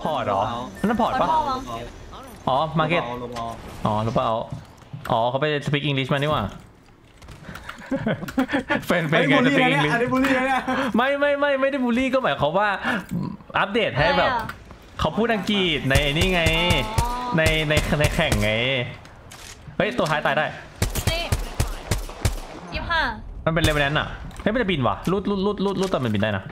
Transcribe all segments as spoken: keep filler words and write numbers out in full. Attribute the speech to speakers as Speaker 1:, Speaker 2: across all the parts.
Speaker 1: พอร์ตหรอนั่นพอร์ตปะอ๋อมาร์เก็ตอ๋อหรือเปล่าอ๋อเขาไปสปีกอังกฤษมานี่ว่าเป็นเป็นไงสปีกอังกฤษไม่ไม่ไม่ไม่ได้บูลลี่ก็หมายความว่าอัปเดตให้แบบเขาพูดอังกฤษในนี่ไงในในในแข่งไงเฮ้ยตัวท้ายตายได้
Speaker 2: ยี่ห้า
Speaker 1: มันเป็นเลเวลนั้นอ่ะเฮ้ยมันจะบินวะรูดรูดรูดรูดรูดตอนมันบินได้นะ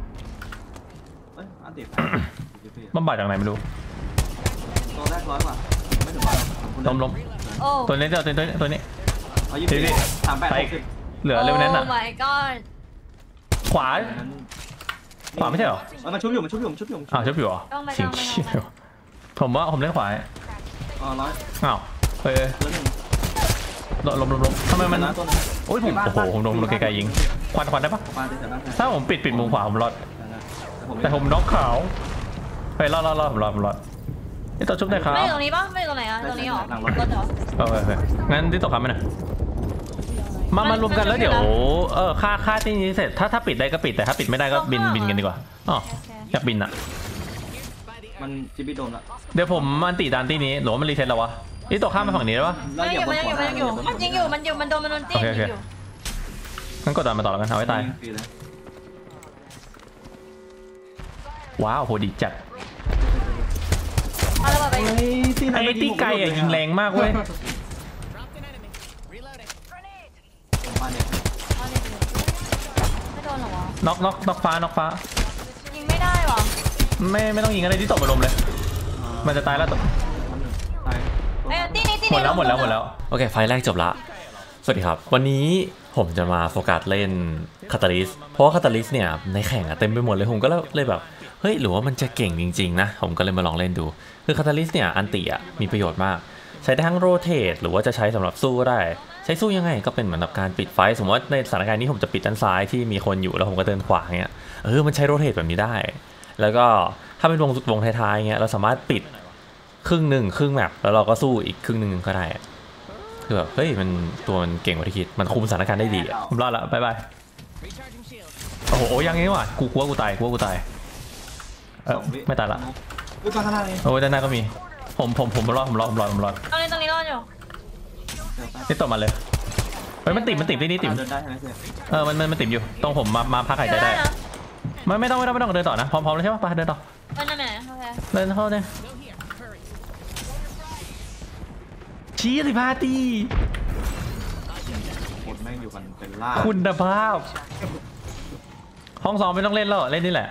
Speaker 1: มันบาดจากไหนไม่รู้
Speaker 3: ตัวแรกร้อยกว่าไม่ถึงร้อย
Speaker 1: ล้มล้มตัวนี้ตัวนี้ตัวนี้ตัวนี้ทีนี้ไปเหลือเลเวลนั้นอ่ะ
Speaker 2: โอ้ my god
Speaker 1: ขวาขวาไม่ใช่หรอ
Speaker 3: มันชุบอยู่มันชุบอยู่มันชุบอยู่
Speaker 1: อ้าวชุบอยู่เหรอสิงผมว่าผมเล่นขวา
Speaker 3: อ๋อร้อย
Speaker 1: อ้าวเฮ้ยล้มล้มล้มทำไมมันโอ้ยผมโอ้โหผมโดนโดนไกลๆยิงควันควันได้ปะถ้าผมปิดปิดมุมขวาผมรอดแต่ผมน็อกขาวไปรอดรอดรอดผมรอดผมรอดนี่ตัวชุบได้ครับ
Speaker 2: ไม่ตรงนี้ปะไม่ตรงไหนอ่ะตรงนี้หรอรถเหรอ
Speaker 1: โอเคงั้นที่ตกครับไหมนะมามารวมกันแล้วเดี๋ยวเออค่าค่าที่นี้เสร็จถ้าถ้าปิดได้ก็ปิดแต่ถ้าปิดไม่ได้ก็บินบินกันดีกว่าอ๋ออยากบินอ่ะ
Speaker 3: มันจิบิโดนละ
Speaker 1: เดี๋ยวผมมันตีดานที่นี้หรือว่ามันรีเซ็ตแล้ววะนี่ตกข้ามมาฝั่งนี้แล้ววะ
Speaker 2: มันยังอยู่มันยังอยู่มันยังอยู่มันยังอยู่มันโดนมันโดนตีอยู่
Speaker 1: งั้นกดดันมาต่อแล้วกันเอาไว้ตายว้าวโหดีจัดไอ้ตีไก่อะยิงแรงมากเว้ย
Speaker 2: ไม่โดนหรอวะ
Speaker 1: น็อกน็อกน็อกฟ้าน็อกฟ้า
Speaker 2: ยิงไม่ได้หรอ
Speaker 1: ไม่ไม่ต้องยิงอะไรที่ตกมาลมเลยมันจะตายแล้วตกหมดแล้วหมดแล้วหมดแล้วโอเคไฟแรกจบละสวัสดีครับวันนี้ผมจะมาโฟกัสเล่นคาตาลิสเพราะว่าคาตาลิสเนี่ยในแข่งอะเต็มไปหมดเลยผมก็เลยแบบเฮ้ยหรือว่ามันจะเก่งจริงๆนะผมก็เลยมาลองเล่นดูคือคาตาลิสเนี่ยอันติอะมีประโยชน์มากใช้ได้ทั้งโรเตทหรือว่าจะใช้สำหรับสู้ก็ได้ใช้สู้ยังไงก็เป็นเหมือนกับการปิดไฟสมมติว่าในสถานการณ์นี้ผมจะปิดด้านซ้ายที่มีคนอยู่แล้วผมก็เดินขวาเงี้ยเออมันใช้โรเตทแบบนี้ได้แล้วก็ถ้าเป็นวงวงท้ายๆเงี้ยเราสามารถปิดครึ่งหนึ่งครึ่งแมปแล้วเราก็สู้อีกครึ่งหนึ่งก็ได้คือแบบเฮ้ยมันตัวมันเก่งกว่าที่คิดมันคุมสถานการณ์ได้ดีอ่ะผมรอดละบายบายโอ้โหยังไงวะกูกลัวกูตายกลัวกูตายเออไม่ตายละโอ้ยด้านหน้าก็มีผมผมผมรอดผมรอดผมรอดผมรอด
Speaker 2: ตรงนี้ตรงนี้รอดอยู่
Speaker 1: นี่ตบมาเลยเฮ้ยมันติดมันติดที่นี่ติดเออมันมันมันติดอยู่ตรงผมมามาพักหายใจได้ไม่ไม่ต้องไม่ต้องไม่ต้องเดินต่อนะพร้อมพร้อมแล้วใช่ปะไปเดินต่อ
Speaker 2: เดินไหนโอเค
Speaker 1: เดินเข้าเนี่ยชี้สิพาตี
Speaker 3: คนแม่งอยู่กันเป็นล่า
Speaker 1: คุณภาพห้องสองไม่ต้องเล่นแล้วเล่นนี่แหละ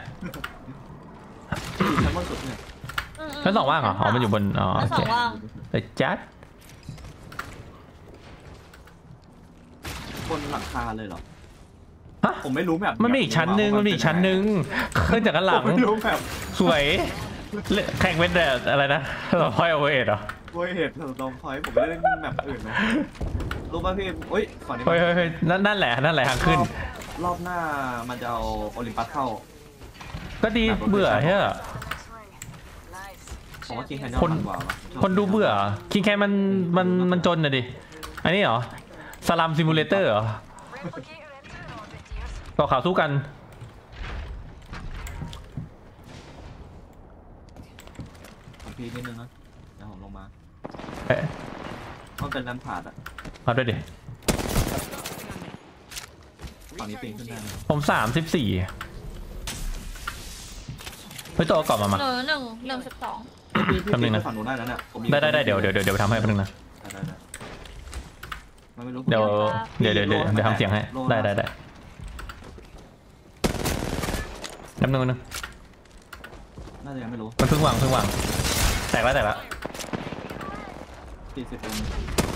Speaker 3: ชั้นบนสุดเนี่ย
Speaker 1: ชั้นสองว่างเหรออ๋อมันอยู่บนอ๋อโอเคแต่จัด
Speaker 3: บนหลังคาเลยเหรอ
Speaker 1: ฮะ
Speaker 3: ผมไม่รู้แบบ
Speaker 1: มันมีอีกชั้นนึงมันมีอีกชั้นนึงขึ้นจากด้านหลัง
Speaker 3: ไม่รู้แบบ
Speaker 1: สวยแข่งเป็นแบบอะไรนะเราพอยเอาไว้เอ็ดเหรอ
Speaker 3: โอ้ยเห็ดตรงพอยผมไม่ได้เล่นแบบอื่นนะรู้ป่ะพี่โอ้ยฝั่งนี้
Speaker 1: เฮ้ยเฮ้ยนั่นนั่นแหละนั่นแหละทางขึ้น
Speaker 3: รอบหน้ามันจะเอาโอลิมปัสเข้า
Speaker 1: ก็ดีเบื่อใช่ไหม
Speaker 3: ผมว่าคิงแคน
Speaker 1: คนคนดูเบื่อคิงแคนมันมันมันจนนะดิอันนี้เหรอสลัมซิมูเลเตอร์เหรอต่อข่าวสู้กัน
Speaker 3: พี่นิดนึงนะเดี๋ยวผมลงมา
Speaker 1: เอ๊ะ
Speaker 3: ต้องเป็นแรมพาร์ดอะ
Speaker 1: มาด้วยดิ
Speaker 3: ฝั่งนี้ปีนขึ้นได้
Speaker 1: ผมสามสิบสี่เฮ้ยตัวกรอบมามา
Speaker 2: หนึ่งหนึ่งหนึ่งสิบสอง
Speaker 1: ทำหนึ่งนะ
Speaker 3: ฝั่งนู้นได้แล้วเนี่ย
Speaker 1: ได้ได้ได้เดี๋ยวเดี๋ยวเดี๋ยวทำให้แป๊บนึงนะเดี๋ยวเดี๋ยวเดี๋ยวเดี๋ยวทำเสียงให้ได้ได้ได้น้ำหนึ่งนึง
Speaker 3: น่าจะยังไม่รู้
Speaker 1: มันเพิ่งวางเพิ่งวางแตกแล้วแตกแล้ว
Speaker 3: สี่สิบเอง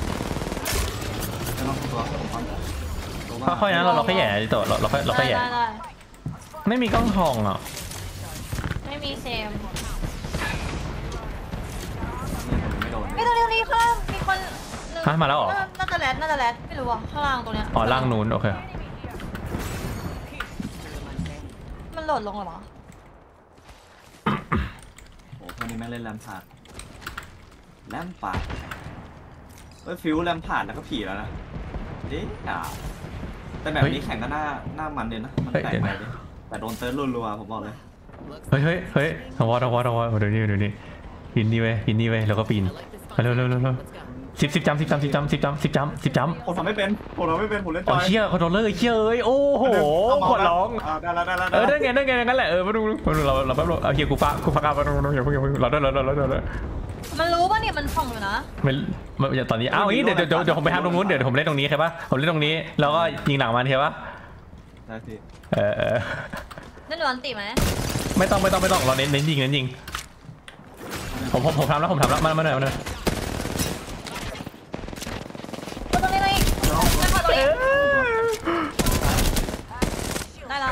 Speaker 3: จะลองตัว
Speaker 1: ค่อยๆนะเราเราแค่แย่ดิโตเราเราแค่เราแค่แย่ไม่มีกล้องทองอ่ะ
Speaker 2: ไม่มีเซมไม่ตรงนี้ตรงนี้ข้างล่างมีคน
Speaker 1: ฮะมาแล้วเหรอ
Speaker 2: น่าจะแรดน่าจะแรดไม่รู้อ่ะข้างล่างตรงเนี้ย
Speaker 1: อ๋อล่างนู้นโอเค
Speaker 2: มันโหลดลงเหรอ
Speaker 3: โอ้พวกนี้แม่เล่นแรมพาร์ดแรมพาร์ดเอ้ยฟิวแรมพาร์ดแล้วก็ผีแล้วนะเอ๊ะแต่แบบนี้แข่งก็หน้าหน้ามันเลยนะมันแปลกไปเลยแต่โดนเติร์ดรัวๆผมบอกเลย
Speaker 1: เฮ้ยเฮ้ยเฮ้ยทวอทวอทวอเดี๋ยวนี้เดี๋ยวนี้ปีนนี่เว้ยปีนนี่เว้ยแล้วก็ปีนเร็วเร็วเร็วเร็วสิบสิบจำสิบจำสิบจำสิบจำสิบจำสิบจำ
Speaker 3: ผมทำไม่เป็นผมทำไม่เป็นผมเล่นจ
Speaker 1: อ๋อ
Speaker 3: อย
Speaker 1: เชี่ยคอนโทรลเลอร์เชี่ยเอ้ยโอ้โหขอร้อง
Speaker 3: อ่าได้แล้วได้แล้ว
Speaker 1: เออได้ไงได้ไงงั้นแหละเออมาดูมาดูเราเราแป๊บเราเอาเฮียกูฟ้ากูฟ้ากามาดูดูอย่าเพิ่งอย่าเพิ่งเราได้เราได้เราได้เราได้
Speaker 2: มันรู้ป่ะเนี่ยมันส่องอยู่นะ
Speaker 1: ไม่ไม่ตอนนี้อ้าวงี้เดี๋ยวเดี๋ยวเดี๋ยวผมไปทำตรงนู้นเดี๋ยวผมเล่นตรงนี้ใช่ปะผมเล่นตรงนี้แล้วก็ยิงหนังมันใช่ปะ
Speaker 3: ได้สิ
Speaker 1: เออเออ
Speaker 2: นั่นหนูอันติไหม
Speaker 1: ไม่ต้องไม่ต้องไม่ต้องเราเน้นเน้นยิงเน้นยิงผมผมผมทำแล้วผมทำแล้วมามาหน่อยมาหน่อย
Speaker 2: ตัวตรงนี้เลยไม่พอตัวนี้ได้แล้ว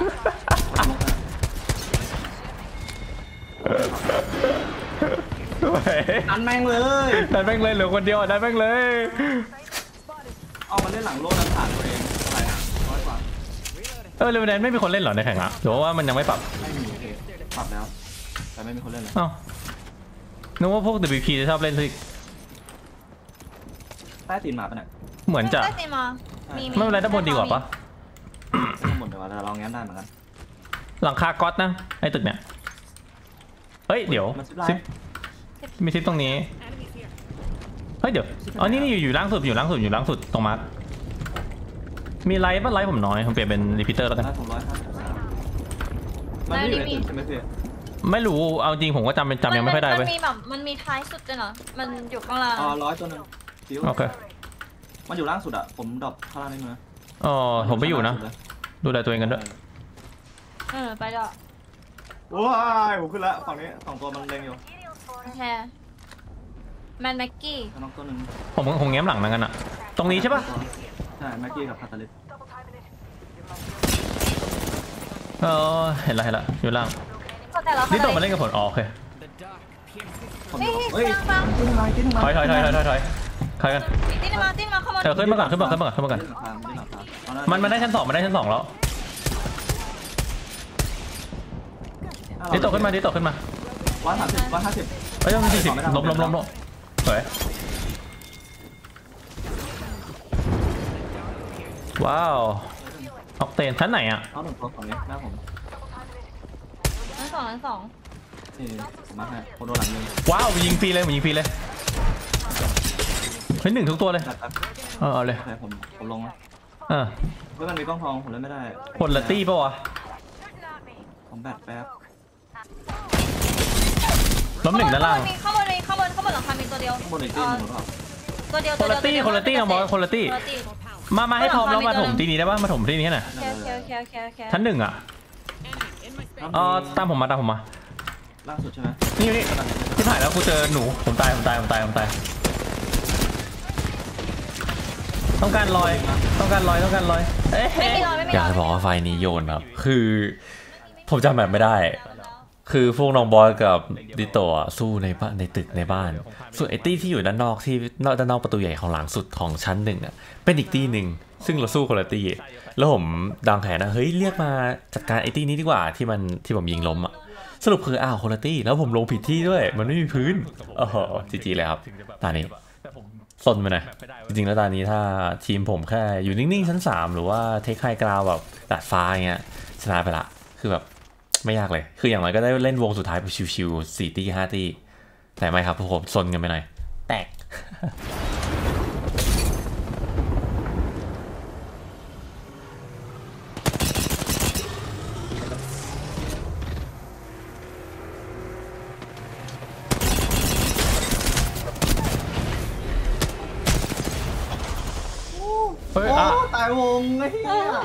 Speaker 3: อันแม่งเลย
Speaker 1: ดันแม่งเลยเหลือคนเดียวดันแม่งเลย
Speaker 3: เอามาเล่นหลังโลกนั้นผ่านตัวเองอะไรอ่ะร้อยกว่า
Speaker 1: เออเลเวลแดนไม่มีคนเล่นเหรอในแข่งอะหรือว่ามันยังไม่ปรับ
Speaker 3: ไม่มีโอเคปรับแล้วแต่ไม่มีคนเล่นเลย
Speaker 1: อ้าวนึกว่าพวก ดับเบิลยู พี จะชอบเล่นสิ
Speaker 3: ใต้ตีนหมาปะเนี่ย
Speaker 1: เหมือนจะ
Speaker 2: ได้สิมามี
Speaker 1: ไม่เป็นไรด้านบนดีกว่าปะ
Speaker 3: ข้างบนแต่ว่าเราแง้มได้เหมือนกัน
Speaker 1: หลังคาก๊อตนะไอ้ตึกเนี่ยเฮ้ยเดี๋ยว
Speaker 3: มันซิปไล
Speaker 1: ซิป
Speaker 3: น์
Speaker 1: มีซิปตรงนี้เฮ้ยเดี๋ยวอ๋อนี่นี่อยู่อยู่ล่างสุดอยู่ล่างสุดอยู่ล่างสุดตรงมาร์คมีไลท์ป่ะไลท์ผมน้อยผมเปลี่ยนเป็นรีพิเตอร์แล้วกัน
Speaker 3: ได้ผมร้อยห้าสิบสามมันไม่อยู่ในตึกใช่ไหมพี่
Speaker 1: ไม่รู้เอาจริงผมก็จำเป็นจำยังไม่ค่อยได้เว้ย
Speaker 2: มันมีแบบมันมีท้ายสุดด้วยเหรอมันอยู่ข้างล่าง
Speaker 3: อ๋อร้อยตัวหนึงฟิว
Speaker 1: โอเค
Speaker 3: มันอยู่ล่างสุดอ่ะผมดรอปข้างล่างได้ไหม
Speaker 1: อ๋อผมไม่อยู่นะดูแลตัวเองกันด้วย
Speaker 2: เออไปแล้ว
Speaker 3: ว้ายผมขึ้นแล้วฝั่งนี้สองตัวมันเล็งอยู่
Speaker 2: โอเคแมนแม็กกี้
Speaker 3: ข้างนอกตัวหนึ่ง
Speaker 1: ผมผมแง้มหลังนั่นกันอะตรงนี้ใช่ปะ
Speaker 3: ใช่แม็กกี้กับคาตาลิส
Speaker 1: เออเห็นละเห็นละอยู่ล่าง
Speaker 2: เข้าใจแล้ว
Speaker 1: นี่ตัวมาเล่นกับผมอ๋อโอเค
Speaker 3: ผม
Speaker 2: นี่
Speaker 3: เฮ้ย
Speaker 2: ฟังฟัง
Speaker 3: ขึ้นมาขึ้นมา
Speaker 1: ถอยถอยถอยถอยถอยถอยถอยกัน
Speaker 2: ติ้นมาติ้นมาเข้ามา
Speaker 1: เออขึ้นมาก่อนขึ้นมาขึ้นมาก่อนขึ้นมาก่อน มันมันได้ชั้นสองมันได้ชั้นสองแล้วดิโตขึ้นมาดิโตขึ้นมา
Speaker 3: วันสามสิบวันห้าสิบ
Speaker 1: เอ้ยต้องสี่สิบล้มล้มล้มล้มสวยว้าวออกเตนชั้นไหนอ่ะ
Speaker 3: เอาหนึ่งตัวฝั่งนี้หน้าผม
Speaker 2: นั่นสองนั่นสอง
Speaker 3: นี่ผมมาให้โคโดนหลังนึง
Speaker 1: ว้าวยิงฟรีเลยผมยิงฟรีเลยเฮ้ยหนึ่งทุกตัวเลย
Speaker 3: จัดครับ
Speaker 1: เออเอาเลย
Speaker 3: โอเคผมผมลงแล้ว
Speaker 1: เออ
Speaker 3: เฮ้ยมันมีกล้องทองผมเล่นไม่ได้
Speaker 1: คนละตี้ปะวะ
Speaker 3: ผมแบตแป๊บ
Speaker 1: ล้มหนึ่งด้านล่าง
Speaker 2: มีข้างบนมีข้างบนข้างบนหลังคามีตัวเดียว
Speaker 3: ข้างบนอีกตีหนึ่งหรือเปล่า
Speaker 2: ตัวเดียว
Speaker 1: คนละตี้คนละตี้นะบอสคนละตี้มามาให้พร้อมแล้วมาถมที่นี้ได้ปะมาถมที่นี้หน่อย
Speaker 2: โอเคโอเคโอเคโอเคโอเค
Speaker 1: ชั้นหนึ่งอ่ะเออตามผมมาตามผมมา
Speaker 3: ล่าสุดใช่ไหม
Speaker 1: นี่นี่ที่ผ่านแล้วกูเจอหนูผมตายผมตายผมตายผมตายต้องการลอยต้องการลอยต้องการลอยเอ๊ะ
Speaker 2: ไม่มีรอยไม่มีรอย
Speaker 1: อยากจะบอกว่าไฟนี้โยนครับคือผมจำแบบไม่ได้ คือพวกน้องบอยกับดิโตะสู้ในบ้านในตึกในบ้านส่วนไอตี้ที่อยู่ด้านนอกที่นอกด้านนอกประตูใหญ่ของหลังสุดของชั้นหนึ่งอ่ะเป็นอีกตี้หนึ่งซึ่งเราสู้คนละตี้แล้วผมดังแผนนะเฮ้ยเรียกมาจัดการไอตี้นี้ดีกว่าที่มันที่ผมยิงล้มอ่ะสรุปคืออ้าวคนละตี้แล้วผมลงผิดที่ด้วยมันไม่มีพื้นโอ้โหจีจีเลยครับตานี้ซนไปหน่อยจริงๆแล้วตอนนี้ถ้าทีมผมแค่อยู่นิ่งๆชั้นสามหรือว่าเทคไฮกราวแบบดาดฟ้าอย่างเงี้ยชนะไปละคือแบบไม่ยากเลยคืออย่างไรก็ได้เล่นวงสุดท้ายแบบชิวๆสี่ตีห้าตีแต่ไม่ครับพวกผมซนกันไปหน่อยแตก เฮ้ย
Speaker 3: โอ้
Speaker 1: อ่ะ
Speaker 3: ตายวงไอ้เหี้ย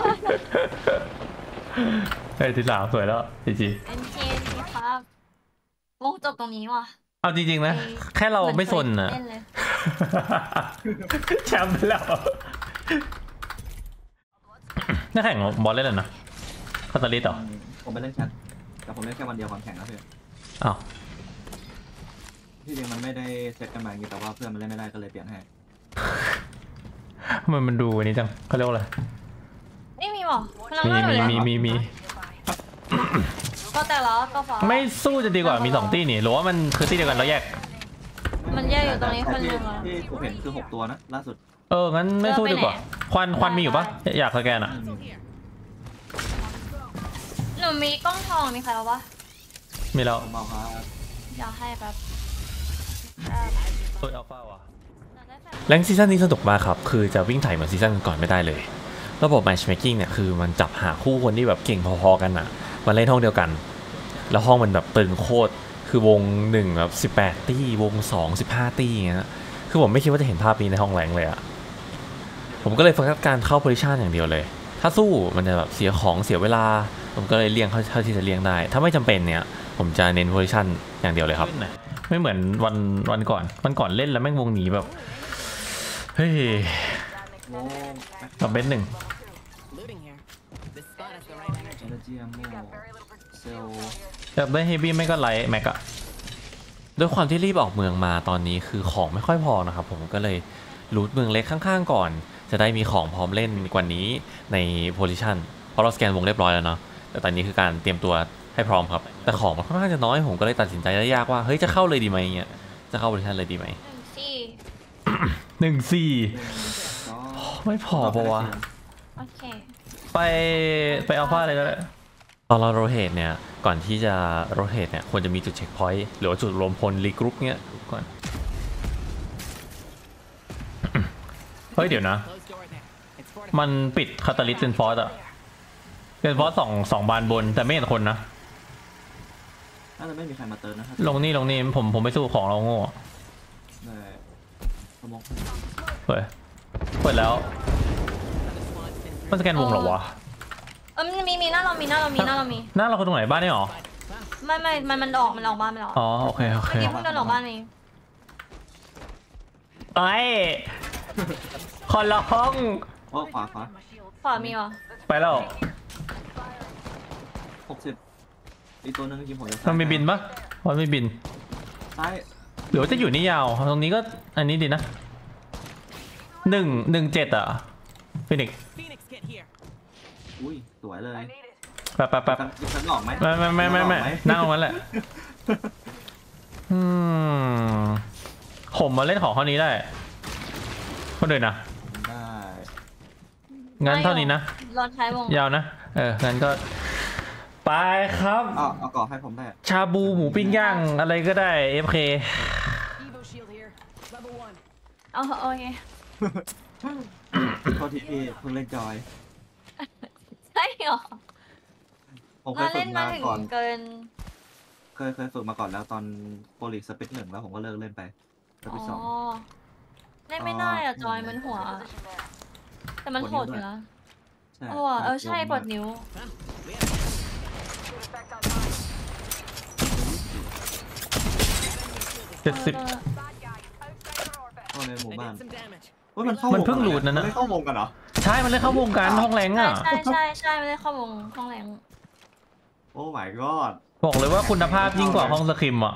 Speaker 1: เฮ้ยที่สามสวยแล้วจีจี
Speaker 2: เอ็นเคสิครับวงจบตรงนี้ว่ะ
Speaker 1: เอาจริงๆนะแค่เราไม่สนนะ
Speaker 2: เล่นเลย
Speaker 1: แชมป์ไปแล้วน่าแข่งบอลเล่นเลยนะคาตาลิสเหรอ
Speaker 3: ผมไปเล่นแชทแต่ผมเล่นแค่วันเดียวก่อนแข่งนะเพื่อน
Speaker 1: อ้าว
Speaker 3: ที่จริงมันไม่ได้เซตกันมาอย่างนี้แต่ว่าเพื่อนมันเล่นไม่ได้ก็เลยเปลี่ยนให้
Speaker 1: ทำไมมันดูอันนี้จังเขาเรียกว่าอะไร
Speaker 2: นี่มีหรอ
Speaker 1: มีมีมีมีมี
Speaker 2: ก็แต่ละก็ฟ้า
Speaker 1: ไม่สู้จะดีกว่ามีสองตีนี่หรือว่ามันคือตีเดียวกันแล้วแยก
Speaker 2: มันแยกอยู่ตรงนี้คนหนึงอ่ะ
Speaker 3: ที่ผมเห็นคือหกตัวนะล่าสุด
Speaker 1: เอองั้นไม่สู้ดีกว่าควันควันมีอยู่ปะอยากสแกนอ่ะ
Speaker 2: หนูมีกล้องทองมีใครเอาปะ
Speaker 1: มีแล้ว
Speaker 3: ผมเอาครับ
Speaker 2: เดี๋ยวให้แบบ
Speaker 1: ตัวอัลฟาว่ะแรงซีซั่นนี้สนุกมากครับคือจะวิ่งไถ่เหมือนซีซั่นก่อนไม่ได้เลยระบบ matchmaking เนี่ยคือมันจับหาคู่คนที่แบบเก่งพอๆกันอะมาเล่นห้องเดียวกันแล้วห้องมันแบบตึงโคตรคือวงหนึ่งแบบสิบแปดตี้วงสอง สิบห้าตี้อย่างเงี้ยคือผมไม่คิดว่าจะเห็นภาพนี้ในห้องแรงเลยอะผมก็เลยโฟกัสการเข้าโพซิชันอย่างเดียวเลยถ้าสู้มันจะแบบเสียของเสียเวลาผมก็เลยเลี่ยงเท่าที่จะเลี่ยงได้ถ้าไม่จำเป็นเนี่ยผมจะเน้นโพซิชันอย่างเดียวเลยครับไม่เหมือนวันวันก่อนวันก่อนเล่นแล้วแม่งวงหนีแบบเฮ้ย
Speaker 3: โว้
Speaker 1: กับเบนหนึ่ง
Speaker 3: เอเนจีอัมโมเซล
Speaker 1: แบบได้เฮฟวี่ไม่ก็ไลท์แม็กอะด้วยความที่รีบออกเมืองมาตอนนี้คือของไม่ค่อยพอนะครับผมก็เลยรูทเมืองเล็กข้างๆก่อนจะได้มีของพร้อมเล่นกว่านี้ในโพซิชันเพราะเราสแกนวงเรียบร้อยแล้วเนาะแต่ตอนนี้คือการเตรียมตัวให้พร้อมครับแต่ของมันค่อนข้างจะน้อยผมก็เลยตัดสินใจได้ยากว่าเฮ้ยจะเข้าเลยดีไหมเงี้ยจะเข้าโพซิชันเลยดีไหม
Speaker 2: หนึ่งสี่
Speaker 1: หนึ่งสี่
Speaker 3: ก็
Speaker 1: ไม่พอปะวะ
Speaker 2: โอเค
Speaker 1: ไปไปอัลฟาเลยก็ได้ตอนเราโรเทตเนี่ยก่อนที่จะโรเทตเนี่ยควรจะมีจุดเช็คพอยต์หรือว่าจุดรวมพลรีกรุ๊ปเงี้ยก่อนเฮ้ยเดี๋ยวนะมันปิดคาตาลิสเป็นฟอสอะเป็นฟอสสองสองบานบนแต่ไม่เห็นคนนะ
Speaker 3: น่าจะไม่มีใครมาเติมนะครับ
Speaker 1: ลงนี่ลงนี่ผมผมไม่สู้ของเราโง่
Speaker 3: ได้สมอง
Speaker 1: เปิดเปิดแล้วมันสแกนวงเหรอวะ
Speaker 2: เออมีมีหน้าเรามีหน้าเรามีหน้าเรามี
Speaker 1: หน้าเราคนตรงไหนบ้านนี่หรอ
Speaker 2: ไม่ไม่มันมันออกมันออกบ้านไปแล้ว
Speaker 1: อ๋อโอเคโอเค
Speaker 2: นี่เพิ่งเดินออกบ้านเอง
Speaker 1: ไอ้ขอร้อง
Speaker 3: โอ้ขวาขวา
Speaker 2: ขวามีเหรอ
Speaker 1: ไปแล้ว
Speaker 3: หกสิบอีกตัวนึงจริงผมจะ
Speaker 1: มันมีบินปะมันไม่บิน
Speaker 3: ซ้าย
Speaker 1: หรือว่าจะอยู่นี่ยาวตรงนี้ก็อันนี้ดีนะหนึ่งหนึ่งเจ็ดอ่ะฟินิก
Speaker 3: อุ้ยสวยเลย
Speaker 1: แป๊บแป๊บแป๊บ
Speaker 3: ดิฉันออกไหม
Speaker 1: ไม่ไม่ไม่ไม่ไม่นั่งตรงนั้นแหละอืมผมมาเล่นของเท่านี้ได้คนอื่นนะ
Speaker 3: ได้
Speaker 1: งั้นเท่านี้นะ
Speaker 2: รอนท้ายวง
Speaker 1: ยาวนะเอองั้นก็ไปครับ
Speaker 3: เอาเอากรอกให้ผมได้
Speaker 1: ชาบูหมูปิ้งย่างอะไรก็ได้ เอฟ เค
Speaker 2: เอาโอเค
Speaker 3: โทษทีพี่เพิ่งเล่นจอย
Speaker 2: ใช่เหรอ
Speaker 3: ผมเค
Speaker 2: เรา
Speaker 3: ยฝึ
Speaker 2: เล่
Speaker 3: ก
Speaker 2: น
Speaker 3: มา
Speaker 2: มาถึง
Speaker 3: ก่อน
Speaker 2: เกิน
Speaker 3: เคยเคยฝึกมาก่อนแล้วตอนโปรลีกสปิทหนึ่งแล้วผมก็เลิกเล่นไปส
Speaker 2: อ๋
Speaker 3: ปิทสอง
Speaker 2: อเล่นไม่ได้อะจอยมันหัว แต่มันโหดอยู่นะ
Speaker 3: ใช่
Speaker 2: โอ้เออใช่ปวดนิ้ว
Speaker 1: เจ็ดสิบ
Speaker 3: เข้าในหมู่บ้านเฮ้ยมันเข้า
Speaker 1: มั
Speaker 3: มัน
Speaker 1: เพิ่งหลุดนะนะ
Speaker 3: ไม่เข้าวงกันเหรอ
Speaker 1: ใช่มันเลยเข้าวงการห้องแรง
Speaker 2: ใช่
Speaker 1: อ่ะ
Speaker 2: ใช่ใช่ใช่ไม่ได้เข้าวงห้องแรง
Speaker 3: โอ้ my god
Speaker 1: บอกเลยว่าคุณภาพยิ่งกว่าห้องสคริมอ่ะ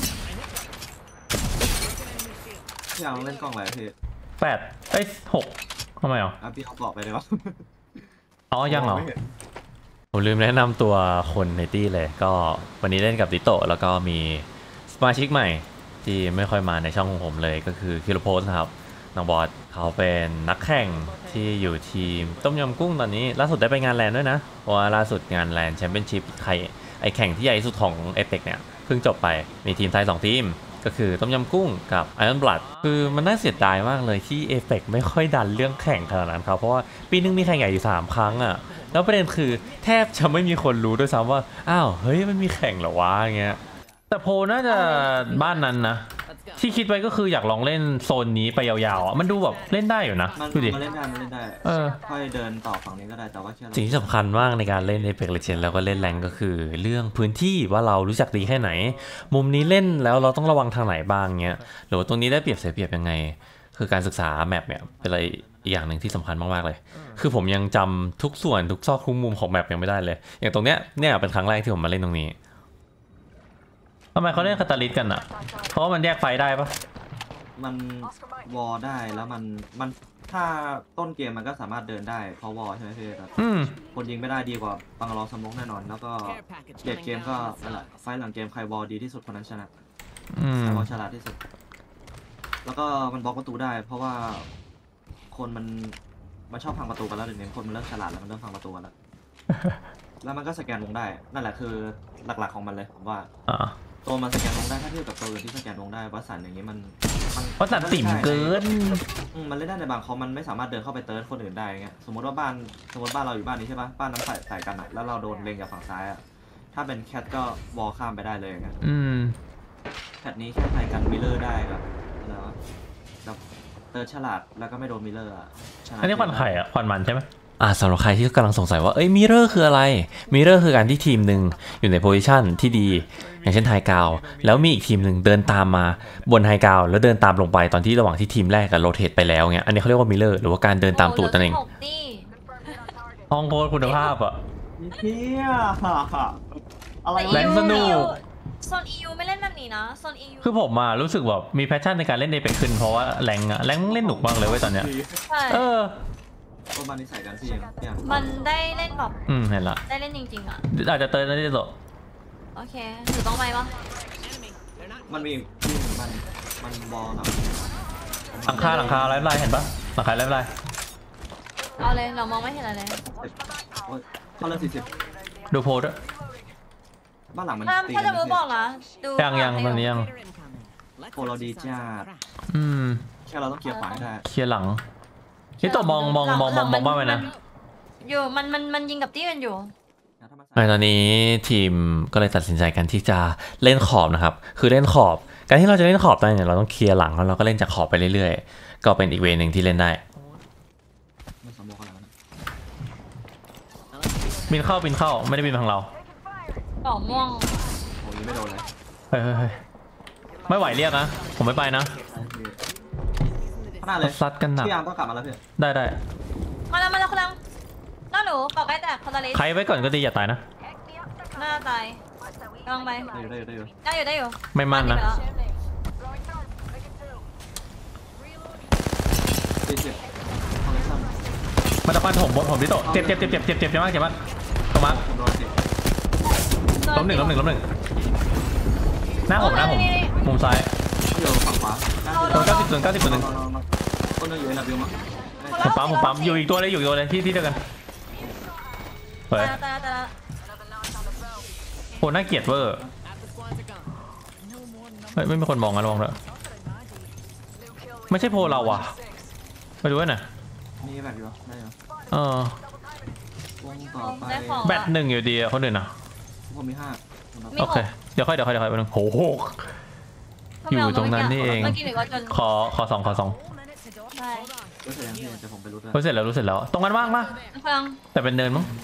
Speaker 3: พี่เอาเล่นกล้องอะไรพี่
Speaker 1: แปดเอ้ยหกทำไมอ่ะ
Speaker 3: อ่ะพี่เอากรอกไปเลยวะ
Speaker 1: อ๋อยังเหรอ
Speaker 3: ไม่ห็น
Speaker 1: ผมลืมแนะนำตัวคนในตี้เลยก็วันนี้เล่นกับดิโตะแล้วก็มีสมาชิกใหม่ที่ไม่ค่อยมาในช่องของผมเลยก็คือคิโรโพสนะครับน้องบอสเขาเป็นนักแข่งที่อยู่ทีมต้มยำกุ้งตอนนี้ล่าสุดได้ไปงานแลนด์ด้วยนะเพราะว่าล่าสุดงานแลนด์แชมเปี้ยนชิพใครไอแข่งที่ใหญ่ที่สุดของเอเปกเนี่ยเพิ่งจบไปมีทีมไทยสองทีมก็คือต้มยำกุ้งกับไอรอนบลัดคือมันน่าเสียดายมากเลยที่เอเปกไม่ค่อยดันเรื่องแข่งขนาดนั้นครับเพราะว่าปีนึงมีแข่งใหญ่อยู่สามครั้งอ่ะแล้วประเด็นคือแทบจะไม่มีคนรู้ด้วยซ้ำว่าอ้าวเฮ้ยมันมีแข่งเหรอวะอย่างเงี้ยแต่โพน่าจะบ้านนั้นนะที่คิดไว้ก็คืออยากลองเล่นโซนนี้ไปยาวๆอ่ะมันดูแบบเล่นได้อยู่นะ
Speaker 3: มัน
Speaker 1: ดูดิ
Speaker 3: มันเล่นได้มันเล่นได้
Speaker 1: เออ
Speaker 3: ค่อยเดินต่อฝั่งนี้ก็ได้แต่ว่าแค่
Speaker 1: สิ่งที่สำคัญมากในการเล่น Apex Legends แล้วก็เล่นแรงก็คือ เรื่องพื้นที่ว่าเรารู้จักดีแค่ไหน มุมนี้เล่นแล้วเราต้องระวังทางไหนบ้างเงี้ยหรือว่าตรงนี้ได้เปรียบเสียเปรียบยังไง คือการศึกษาแมปเนี่ยเป็นอะไรอีกอย่างหนึ่งที่สำคัญมากๆเลย คือผมยังจำทุกส่วนทุกซอกทุกมุมของแมปยังไม่ได้เลย อย่างตรงเนี้ยเนี่ยเป็นครั้งแรกที่ผมมาเล่นตรงนี้ทำไมเขาเล่นคาตาลิสกันอ่ะเพราะว่ามันแยกไฟได้ปะ
Speaker 3: มันวอลได้แล้วมันมันถ้าต้นเกมมันก็สามารถเดินได้เพราะวอลใช่ไหมพี่แต่
Speaker 1: อืม
Speaker 3: คนยิงไม่ได้ดีกว่าบังกะลอสมองแน่นอน แล้วก็เด็ดเกมก็นั่นแหละไฟล์หลังเกมใครวอลดีที่สุดคนนั้นชนะ
Speaker 1: อืม
Speaker 3: ใครวอลฉลาดที่สุด แล้วก็มันบล็อกประตูได้ เพราะว่าคนมันมันชอบพังประตูกันแล้วเดี๋ยวนี้คนมันเริ่มฉลาดแล้วมันเริ่มพังประตูกันแล้วแล้วมันก็สแกนวงได้นั่นแหละคือหลักๆของมันเลยผมว่า
Speaker 1: อ่า
Speaker 3: ตัวมันสแกนวงได้ถ้าเทียบกับตัวอื่นที่สแกนวงได้วัสันอย่างนี้มันมัน
Speaker 1: เพราะสัตว์ติ่มเกิน
Speaker 3: อืมมันเล่นได้ในบางคอมมันไม่สามารถเดินเข้าไปเติร์ดคนอื่นได้เงี้ยสมมติว่าบ้านสมมติบ้านเราอยู่บ้านนี้ใช่ปะบ้านน้ำใส่ใส่กันอะแล้วเราโดนเล็งจากฝั่งซ้ายอะถ้าเป็นแคทก็วอลข้ามไปได้เลยอย่างเงี้ย
Speaker 1: อืม
Speaker 3: แพทนี้แค่ไทยกันมิลเลอร์ได้กับอะไรวะกับเติร์ดฉลาดแล้วก็ไม่โดนมิลเลอร์อะชะ
Speaker 1: อันนี้ควันไข่อะควันมันใช่ไหม
Speaker 2: อ่าสำหรับใครที่กำลังสงสัยว่าเอ้ยมิเรอร์คืออะไรมิเรอร์คือการที่ทีมหนึ่งอยู่ในโพซิชันที่ดีอย่างเช่นไฮกราวแล้วมีอีกทีมหนึ่งเดินตามมาบนไฮกราวแล้วเดินตามลงไปตอนที่ระหว่างที่ทีมแรกกับโรเทตไปแล้วเงี้ยอันนี้เขาเรียกว่ามิเรอร์หรือว่าการเดินตามตูดนั่นเอง
Speaker 1: ห้องโคตรคุณภาพอะ
Speaker 3: เฮียอะไร
Speaker 1: แรงสนุก
Speaker 2: โซน อี ยู ไม่เล่นแบบนี้นะโซน อี ยู
Speaker 1: คือผมอะรู้สึกแบบมีแพชชั่นในการเล่นเอเปกขึ้นเพราะว่าแรงอะแรงเล่นหนุกมากเลยเว้ยตอนเนี้ย
Speaker 2: ใช่
Speaker 1: เออ
Speaker 3: ตัวมันนิสัยกันพี่ยังยัง
Speaker 2: มันได้เล่นแบบ
Speaker 1: อืมเห็นละ
Speaker 2: ได้เล่นจริงๆอ่ะ
Speaker 1: อาจจะเติร์นได้โต
Speaker 2: โอเคหรือต้องไปปะ
Speaker 3: มันมีที่มันมันบอลแบบ
Speaker 1: หลังคาหลังคาไลฟ์ไลน์เห็นปะหลังคาไลฟ์ไลน์
Speaker 2: เอาเลยเรามองไม่เห็นอะไรเลย
Speaker 3: โอ้ยเขาเริ่มสี่สิบ
Speaker 1: ดูโพสด้วย
Speaker 3: บ้านหลังมัน
Speaker 2: ถ้า
Speaker 3: ตี
Speaker 2: ถ้า
Speaker 3: กั
Speaker 2: จะ
Speaker 3: น
Speaker 2: มือบอกนะดู
Speaker 1: ยังยังตอนนี้ยัง
Speaker 3: โคเราดีจ้า
Speaker 1: อืม
Speaker 3: แค่เราต้องเคลียร์ขวาให้ได้
Speaker 1: เคลียร์หลังนี่ตัวมองมองมองมองมองบ้างไหมนะ
Speaker 2: อยู่มันมันมันยิงกับตี้กันอยู่
Speaker 1: ในตอนนี้ทีมก็เลยตัดสินใจกันที่จะเล่นขอบนะครับคือเล่นขอบการที่เราจะเล่นขอบได้เนี่ยเราต้องเคลียร์หลังแล้วเราก็เล่นจากขอบไปเรื่อยๆก็เป็นอีกเวย์หนึ่งที่เล่นได้
Speaker 3: มันสมบูรณ์ขนาดนั้น
Speaker 1: บินเข้าบินเข้าไม่ได้บินทางเรา
Speaker 2: ต่อม่วง
Speaker 3: โอ้ยไม่โดนเลย
Speaker 1: เฮ้ยเฮ้ยเฮ้ยไม่ไหวเรียกนะผมไม่ไปนะ
Speaker 3: ขนาดเลย
Speaker 1: ซัดกันหนัก
Speaker 3: พี่ยามต้องกลับมาแล้วพี่
Speaker 1: ได้ได้
Speaker 2: มาแล้วมาแล้วคนลังน้าหนูเกาะใกล้แตกคอนเทเลส
Speaker 1: ใครไว้ก่อนก็ดีอย่าตายนะ
Speaker 2: หน้าตายกำลังไป
Speaker 3: ได้อยู่ได้อยู่ได้อยู่
Speaker 2: ได้อยู่ได้อยู่
Speaker 1: ไม่มั่นนะ
Speaker 3: สี่สิบคอนเนคชั่น
Speaker 1: มันจะฟันผมผมดิโตเจ็บเจ็บเจ็บเจ็บเจ็บเจ็บเจ็บมากเจ็บมากตรงมา
Speaker 3: ผมโดนสิบ
Speaker 1: ล้มหนึ่งล้มหนึ่งล้มหนึ่งหน้าผมหน้าผมมุมซ้าย
Speaker 3: อยู่ฝั่งขวา
Speaker 1: ตัวเก้าสิบตัวเก้าสิบตัวหนึ่ง
Speaker 3: ต้นนึงอยู่ในระเบียงมั้ง
Speaker 1: ผมปั๊มผมปั๊มอยู่อีกตัวเลยอยู่อีกตัวเลยที่ที่เดียวกันเฮ้
Speaker 2: ตาย ยแล้วตายแล้วตายแล้ว
Speaker 1: โหน่าเกลียดเวอร์เฮ้ยไม่มีคนมองกันมองเลยไม่ใช่โพลเราว่ะไปดูกันหน่อย
Speaker 3: นี่แบบอยู่ได้อยู่
Speaker 1: เออ
Speaker 3: วงต่อไป
Speaker 2: ได้ของ
Speaker 1: แบตหนึ่งอยู่ดีอะคนอื่นอะ
Speaker 3: ผมมีห้า
Speaker 2: มี
Speaker 1: โอ
Speaker 2: ห
Speaker 1: เค
Speaker 2: ก
Speaker 1: เดี๋ยวค่อยเดี๋ยวค่อยเดี๋ยวค่อยไปนึงโหโหอยู่ตรงนั้นนี่เอง
Speaker 2: เมื่อกี้หนูก็จน
Speaker 1: ขอขอสองขอสอง
Speaker 2: ใช่
Speaker 3: รู้สึกยังพี่จะผมไปรู้ด้วย
Speaker 1: รู้เสร็จแล้วรู้เสร็จแล้วตรงนั้นว่างมาก
Speaker 2: พลัง
Speaker 1: แต่เป็นเนินมั้ง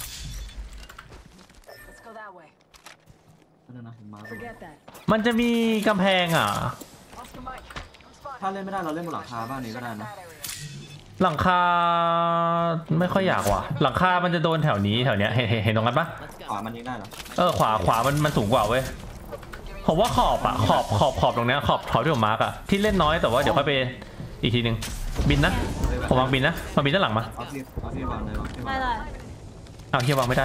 Speaker 3: นั่นนะผมมา
Speaker 1: มันจะมีกำแพงอ่ะ
Speaker 3: ถ้าเล่นไม่ได้เราเล่นบนหลังคาบ้านนี้ก็ได้นะ
Speaker 1: หลังคาไม่ค่อยอยากว่ะหลังคามันจะโดนแถวนี้แถวเนี้ยเห็นเห็นเห็นตรงนั้นปะ
Speaker 3: ขวามันยิงได้เหรอ
Speaker 1: เออขวาขวามันมันสูงกว่าเว้ยผมว่าขอบอะขอบขอบขอบตรงเนี้ยขอบขอบที่ผมมาร์กอะที่เล่นน้อยแต่ว่าเดี๋ยวค่อยไปอีกทีนึงบินนะผมวางบินนะมาบินด้านหลังมา
Speaker 3: เอาที่เอาที่วางเลยวางที่วา
Speaker 2: ได้
Speaker 3: ง
Speaker 2: ได้
Speaker 1: เอาเฮียวางไม่ได้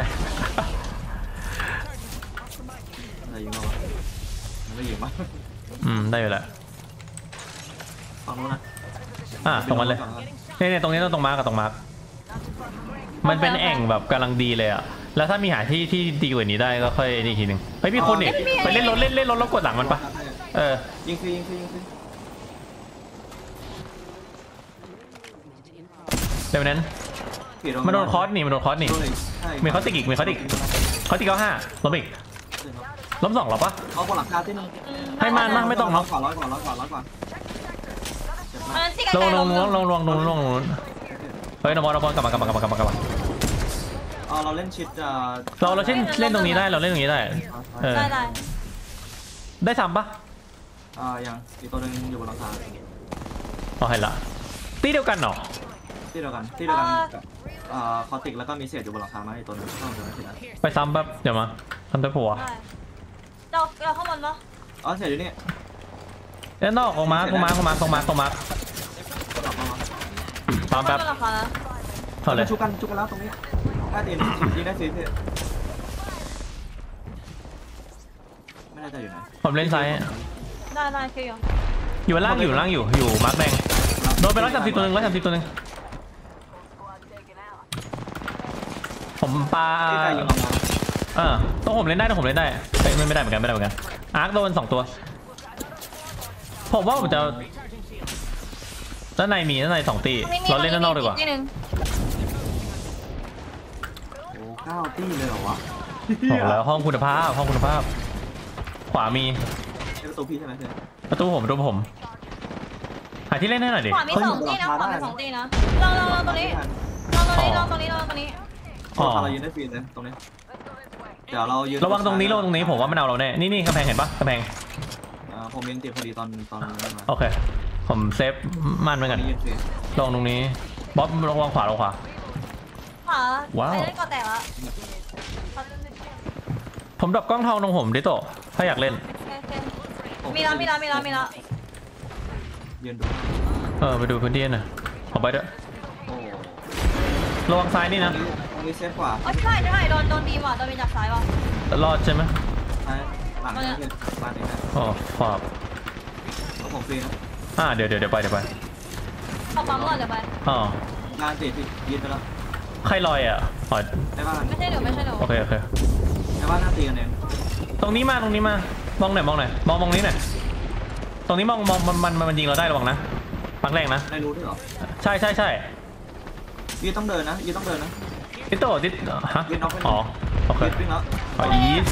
Speaker 3: อะไรยิงเราวะมันไม่ยิงมั้ง
Speaker 1: อืมได้อยู่แหละ
Speaker 3: ฝั่งนู้นนะ
Speaker 1: อ่ะตรงนั้นเลยเนี่ยเนี่ยตรงนี้ต้องตรงมาร์กกับตรงมาร์กมันเป็นแอ่งแบบกำลังดีเลยอะแล้วถ้ามีหาที่ที่ดีกว่านี้ได้ก็ค่อยนี่อีกทีนึงเฮ้ยมีคนนี่ไปเล่นรถเล่นเล่นรถแล้วกดหลังมันปะเออ
Speaker 3: ยิงฟรียิงฟรียิงฟรี
Speaker 1: เดี๋ยวนั้นมันโดนคอร์สนี่มันโดนคอร์สนี่มีคอร์สติกอีกมีคอร์สติกคอร์สติกเก้าห้าล้มอีกล้มสองหรอปะ
Speaker 3: เอาบนหลังคาที่นึง
Speaker 1: ให้มันนะไม่ต้องเนาะ
Speaker 3: กว่าร้อยกว่าร้อยกว่าร้อยกว่า
Speaker 2: อันนั้นที่ไก
Speaker 1: ลง
Speaker 2: ลๆ
Speaker 1: ล
Speaker 2: ล
Speaker 1: ง
Speaker 2: ง
Speaker 1: ลงลงลงลงลงลงเฮ้ยนบอลนบอลกลับมากลับมากลับมากลับมากลับมา
Speaker 3: เออเราเล่นชิดอ่า
Speaker 1: เราเราเช่นเล่นตรงนี้ได้เราเล่นตรงนี้ได้เออ
Speaker 2: ได้ได้
Speaker 1: ได้ซ้ำปะ
Speaker 3: อ่ายังอีกตัวหนึงอยู่บนหลังคา
Speaker 1: อ๋อเห็นละตีเดียวกันเหรอ
Speaker 3: ที่เดียวกันที่เดียวกันกับอ่าคอติกแล้วก็มีเศษอยู่บนหลังคาไหมอีกตัวหนึงต้องจะไม่ผิดนะ
Speaker 1: ไปซ้ำแป๊บเดี๋ยวมาทำได้ผัว
Speaker 2: ได้เราเราข้างบนปะ
Speaker 3: อ๋อเศษอยู่นี่
Speaker 1: เอ้ยนอกของมาร์คของมาร์คของมาร์คของมาร์คของมาร์ค
Speaker 3: กลับมามา
Speaker 1: ตามแป๊บ
Speaker 2: ข้างบนราคานะ
Speaker 1: เท่าเลย
Speaker 3: ชุกกันชุกกันแล้วตรงนี้ได้ตีนยิงได้ฟรีพี่ไม่แน่ใจอยู่ไหน
Speaker 1: ผมเล่นซ้าย
Speaker 2: ได้ได้คิวอยู่
Speaker 1: อยู่ล่างอยู่ล่างอยู่อยู่มาร์คแดงโดนไปร้อยสามสิบตัวหนึ่งร้อยสามสิบตัวหนึ่งผม
Speaker 2: ปลา
Speaker 3: ที่ไกลยิงออกมา
Speaker 2: เออต้องผมเล่นได้ต้องผมเล่นได้เฮ้ยไม่ไม่ได้เหมือนกันไม่ได้เหมือนกันอาร์คโดนสองตัวผมว่าผมจะด้านในมีด้านในสองตีเราเล่นด้านนอกดีกว่า
Speaker 4: ที่หนึ่ง
Speaker 3: โอ้เก้าตี้เลยเหรอวะ
Speaker 2: บอกแล้วห้องคุณภาพห้องคุณภาพ ขวามี
Speaker 3: เป็นประตูพี่ใช่ไหมเพื่อน
Speaker 2: ประตูผมประตูผมหาที่เล่นให้หน่อยดิ
Speaker 4: ขวามีสองตีนะขวามีสองตีนะลองลองลองตรงนี้ลองตรงนี้ลองตรงนี้ลองตรงนี้
Speaker 3: อ๋อเรายืนได้ฟรีเลยตรงนี้เดี๋ยวเรายืน
Speaker 2: ระวังตรงนี้ระวังตรงนี้ผมว่ามันเอาเราแน่นี่นี่กำแพงเห็นปะกำแพง
Speaker 3: ผมยังเจ็บพอดีตอนตอนนั้นมา
Speaker 2: โอเคผมเซฟมันไว้
Speaker 3: ตอ
Speaker 2: กัน น
Speaker 3: นี้ยืนฟรี
Speaker 2: ลองตรงนี้บ๊อบระวังขวาระวังขวา
Speaker 4: ขวา
Speaker 2: ว้าว
Speaker 4: ไอ้นั่นก็แตกแล้ว
Speaker 2: ผมดรอปกล้องทองตรงผมดิโตถ้าอยากเล่น
Speaker 4: มีแล้วมีแล้วมีแล้วมีแล้ว
Speaker 3: ยืนดู
Speaker 2: เออไปดูพื้นที่หน่อยขอไปด้วย
Speaker 3: โอ้
Speaker 2: ระวังซ้ายนี่นะ
Speaker 3: ตรงนี้เซฟกว่า
Speaker 4: โอ้ใช่ใช่โดนโดนบีมว่ะโดนบีจากซ้ายว่ะ
Speaker 2: รอดใช่ไหม
Speaker 3: ซ้ายหลังนี่บ้านนี้นะ
Speaker 2: อ๋อฝาก
Speaker 3: แล้วผมฟรีนะ
Speaker 2: อ่าเดี๋ยวเดี๋ยวเดี๋ยวไปเดี๋ยวไป
Speaker 4: ขอปั๊มก่อนเดี๋ยวไป
Speaker 2: อ๋อ
Speaker 3: บ้านเจ็บพี่ยืนไปแล้ว
Speaker 2: ใครลอยอ่ะอ๋อ
Speaker 3: ในบ้าน
Speaker 4: ไม่ใช่หนูไม่ใช่หนู
Speaker 2: โอเคโอเค
Speaker 3: ในบ้านหน้าตีกันเอง
Speaker 2: ตรงนี้มาตรงนี้มามองหน่อยมองหน่อยมองมองนี้หน่อยตรงนี้มองมองมันมันมันยิงเราได้ระวังนะปักแรงนะ
Speaker 3: ในรู้ด้วยเหรอ
Speaker 2: ใช่ใช่ใช่
Speaker 3: ยืนต้องเดินนะยืนต้องเดินนะ
Speaker 2: ดิโตดิฮะอ๋อโอเค
Speaker 3: ยืนวิ่งแล้ว
Speaker 2: อ๋ออีส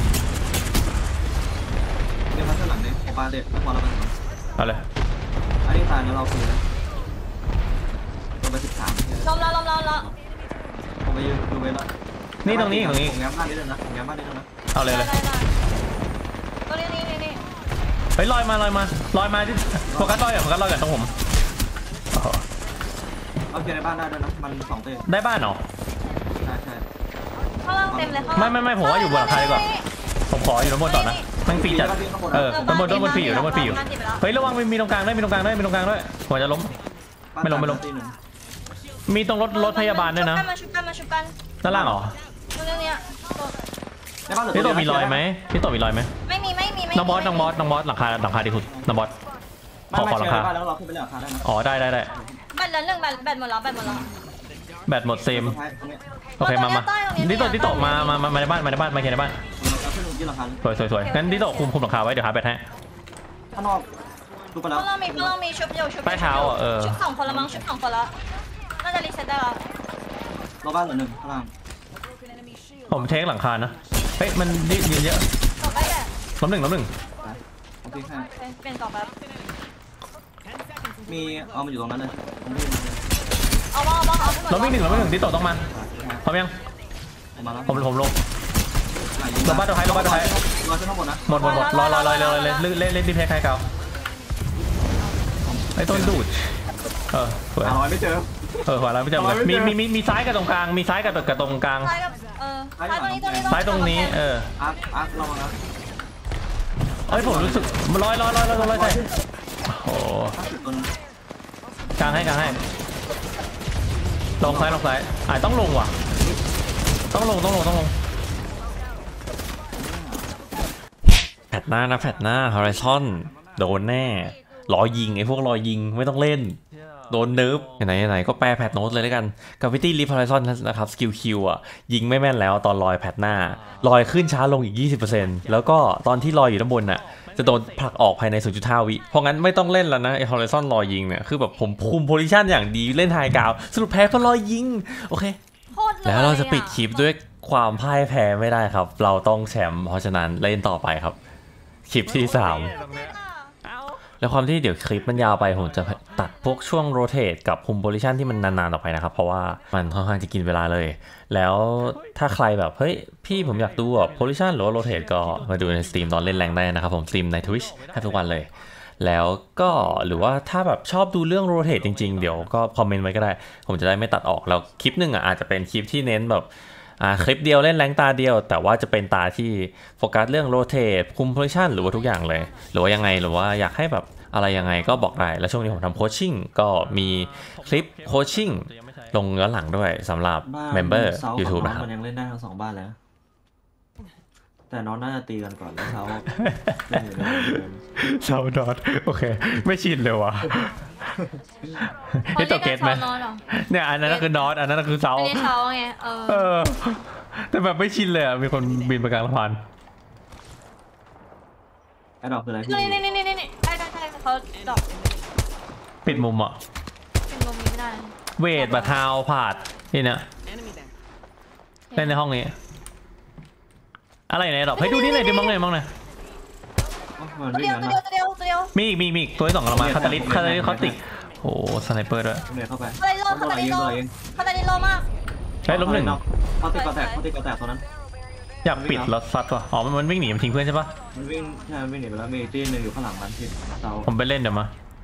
Speaker 3: ยืนมาข้างหลังนี่ปาเด็ดไม่พอแล้วมัน
Speaker 2: เอาเลย
Speaker 3: อันนี้ตายแล้วเราฟรีนะลงไปสิบสาม
Speaker 4: ลมแล้วลมแล้วลม
Speaker 3: ผมไปยืนดูเวลา
Speaker 2: นี่ตรงนี้ตรงนี้
Speaker 3: ผมแง้มบ้านนิดนึงนะผมแง้มบ้านนิดนึงนะ
Speaker 2: เอาเลยเลย
Speaker 4: ได้ได้ตัวนี้นี่นี่นี่
Speaker 2: เฮ้ยลอยมาลอยมาลอยมาที่โฟกัสลอยก่อนโฟกัสลอยก่อนตรงผมอ๋อ
Speaker 3: เอาเกียร์ในบ้านได้ด้วยนะมันสองเต้
Speaker 2: ได้บ้านเหรอ
Speaker 3: ใช่ใช่
Speaker 4: ข้างล่างเต็มเลยข้าง
Speaker 2: ไม่
Speaker 4: ล่าง
Speaker 2: ไม่ไม่ผมว่าอยู่บนหลังคาดีกว่าผมขออยู่ด้านบนต่อนะมันฟรีจัดเออด้านบนด้านบนฟรีอยู่ด้านบนฟรีอยู่เฮ้ยระวังมีมีตรงกลางด้วยมีตรงกลางด้วยมีตรงกลางด้วยหัวจะล้ม ไม่ลงไม่ลง มีตรงรถรถพยาบาลด้วยนะ
Speaker 4: มาชุบกันมาชุบกัน
Speaker 2: ด้านล่างเหรอ
Speaker 4: ตรงนี้
Speaker 3: ในบ้านเหลือ
Speaker 2: พี่โตมีรอยไหมพี่โตมีรอยไหม
Speaker 4: ไม่มีไม่มีไม่
Speaker 2: น้องบอสน้องบอสน้องบอสหลังคาหลังคาดีสุดน้องบอสข
Speaker 3: ไม่
Speaker 2: อ
Speaker 3: ไม่
Speaker 2: ขอหลัง
Speaker 3: เชีย
Speaker 2: คา
Speaker 3: ร์ในบ้านแล้วเราขึ้นไปเล่นหลังคาได้นะ
Speaker 2: อ๋อได้ได้ได้
Speaker 4: แบตเหลือหนึ่งแบตแบตหมดแล้วแบตหมดแล้ว
Speaker 2: แบตหมดเซม
Speaker 3: สุดท้ายตรงนี้
Speaker 2: โอเคมามาดิโตดิโตมามามามาในบ้านมาในบ้านมาเคลียร์ในบ้าน
Speaker 3: เราขึ้นที่หลังคา
Speaker 2: สวยสวยสวยงั้นดิโตคุมคุมหลังคาไว้เดี๋ยวหาแบตให้
Speaker 3: ข้างนอกดูไปแล้ว
Speaker 4: ข้างล่างมีข้างล่างมีชุบอยู่ชุบ
Speaker 2: ใต้เท้าอ่ะเออ
Speaker 4: ชุบสองคนละมั้งชุบสองคนละน่าจะรีเซ็ตได้แล้ว
Speaker 3: เราบ้านเหลือหนึ่งข้างล่าง
Speaker 2: ผมเทคหลังคานะเฮ้ยมันยืนเยอะ
Speaker 4: ต่อไปแหละ
Speaker 2: ล้มหนึ่งล้มหนึ่ง
Speaker 3: ผมทิ้งให้
Speaker 4: เปลี่ยนต่อแบบ
Speaker 3: มีเอามาอยู่ตรงนั้นเลยผมไม่
Speaker 4: เอาว่าเอาว่าเอา
Speaker 2: ล้มอีกหนึ่งล้มอีกหนึ่งดิโตต้องมาพร้อมยัง
Speaker 3: มาแล้ว
Speaker 2: ผมผมลงลงบ้านตัวท้ายลงบ้านตัวท้าย
Speaker 3: รอขึ้นข้างบนนะ
Speaker 2: หมดหมดหมดลอยลอยลอยลอยเลยเล่นเล่นเล่นดีเพย์ใครเก่าไอ้ต้นดูดเออสวย
Speaker 3: หาร้อยไม่เจอ
Speaker 2: เออขวาแล้วไม่เจอเลยมีมีมีมีซ้ายกับตรงกลางมีซ้ายกับกับตรงกลาง
Speaker 4: ซ้ายกับเออซ้ายตรงนี้ตรงนี้
Speaker 2: ซ้ายตรงนี้เออ
Speaker 3: อาร์คอาร์คลองนะ
Speaker 2: เอ้ยผมรู้สึกมันลอยลอยลอยลอยลอยใช่โอ้
Speaker 3: ตัวนึง
Speaker 2: กลางให้กลางให้ลงซ้ายลงซ้ายอ่าต้องลงว่ะต้องลงต้องลงต้องลงแพทหน้านะแพทหน้า Horizon โดนแน่รอยิงไอ้พวกรอยิงไม่ต้องเล่นโดนเนิร์ฟไหนไหนก็แปลแพทโน้ตเลยแล้วกันกับวิตี้ลิฟ Horizon นะครับสกิลคิวอ่ะยิงไม่แม่นแล้วตอนลอยแพทหน้าลอยขึ้นช้าลงอีก ยี่สิบเปอร์เซ็นต์ แล้วก็ตอนที่ลอยอยู่ด้านบนน่ะจะโดนผลักออกภายใน ศูนย์จุดห้า วิเพราะงั้นไม่ต้องเล่นแล้วนะไอ้ Horizon ลอยยิงเนี่ยคือแบบผมคุมโพซิชันอย่างดีเล่นไฮกราวสรุปแพ้เพราะลอยยิงโอเค
Speaker 4: โคตรเลย
Speaker 2: แล้วเราจะปิดคลิปด้วยความพ่ายแพ้ไม่ได้ครับเราต้องแชมป์เพราะฉะนั้นเล่นต่อไปครับคลิปที่สาม แล้วความที่เดี๋ยวคลิปมันยาวไปผมจะตัดพวกช่วงโรเตทกับคุมโพซิชันที่มันนานๆออกไปนะครับเพราะว่ามันค่อนข้างจะกินเวลาเลยแล้วถ้าใครแบบเฮ้ยพี่ผมอยากดูแบบโพซิชันหรือว่าโรเตทก็มาดูในสตรีมตอนเล่นแรงได้นะครับผมสตรีมใน Twitch ให้ทุกวันเลยแล้วก็หรือว่าถ้าแบบชอบดูเรื่องโรเตทจริงๆเดี๋ยวก็คอมเมนต์ไว้ก็ได้ผมจะได้ไม่ตัดออกแล้วคลิปหนึ่งอ่ะอาจจะเป็นคลิปที่เน้นแบบอ่าคลิปเดียวเล่นแรงตาเดียวแต่ว่าจะเป็นตาที่โฟกัสเรื่องโรเตทคุมโพซิชันหรือว่าทุกอย่างเลยหรือว่ายังไงหรือว่าอยากให้แบบอะไรยังไงก็บอกได้แล้วช่วงนี้ผมทำโคชชิ่งก็มีคลิปโคชชิ่งลงย้อนหลังด้วยสำหรับเมมเบอร์ YouTube นะครับ
Speaker 3: มันยังเล่นได้ทั้งสองบ้านแล้วแต่น้องน่าจะตีกันก่อนแล้วเขาเล่นอยู่ในเกม
Speaker 2: เซาดอทโอเคไม่ชินเลยว่ะนี่ตัวเกตไหมเนี่ยอันนั้นคือนอตอันนั้นคือเซา
Speaker 4: ไม่ได้เช้าไงเออ
Speaker 2: เออแต่แบบไม่ชินเลยอ่ะมีคนบินไปกลางสะพาน
Speaker 3: แอดดอกคืออะไรพี่
Speaker 4: นี่นี่นี่นี่นี่ใช่ใช่ใช่เขาดอก
Speaker 2: ปิดมุมอ่ะ
Speaker 4: เป็นลมนี้ไม่ได้
Speaker 2: เวทบัตทาวผาดนี่เนี่ยเล่นในห้องนี้อะไรไหนดอกให้ดูนี่หน่อยดิมองหน่อยมองหน่อย
Speaker 3: มัน
Speaker 4: ตัว
Speaker 3: วิ่
Speaker 4: เดี
Speaker 3: ง
Speaker 4: ยว
Speaker 3: งั้น
Speaker 4: ตัวเดียวตัวเดียวตัวเดียว
Speaker 2: มีอีกมีอีกมีอีกตัวที่สองกำลังมาคาตาลิสคาตาลิสคอติกโอ้สไนเปอร์ด้วย
Speaker 3: เหนื่อยเข้าไป
Speaker 4: เขาได้โล
Speaker 3: ตัว
Speaker 4: เขา
Speaker 3: ไหน
Speaker 4: ได้
Speaker 3: เอง
Speaker 4: โล
Speaker 3: ตัวไหนเอง
Speaker 4: เขาได้โลมาก
Speaker 2: ใช้ล้มหนึ่ง
Speaker 3: เขาติดกระแตกเขาติดกระแตกตัวนั้น
Speaker 2: อยากปิดรถซัดว่ะอ๋อมันวิ่งหนีมันทิ้งเพื่อนใช่ปะ
Speaker 3: มันวิ่งใช่มันวิ่งหนีไปแล้วมีตีหนึ่งอยู่ข้างหลังมันที่เสา
Speaker 2: ผมไปเล่นเดี๋ยวมา